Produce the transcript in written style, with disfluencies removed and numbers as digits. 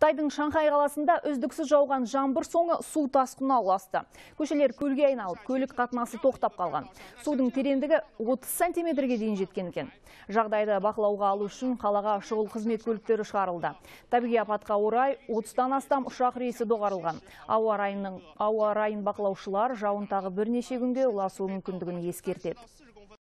Қытайдың Шанхай қаласында үздіксіз жауған жаңбыр соңы су тасқынына ұласты. Көшелер көлге айналып, көлік қатынасы тоқтап қалған. Судың тереңдігі 30 сантиметрге дейін жеткен екен. Жағдайды бақылауға алу үшін қалаға шұғыл қызмет көліктері шығарылды. Табиғи апатқа орай 30-тан астам ұшақ рейсі доғарылған. Ауа райын бақылаушылар жауын тағы бірнеше күнге ұласуы мүмкіндігін ескертеді.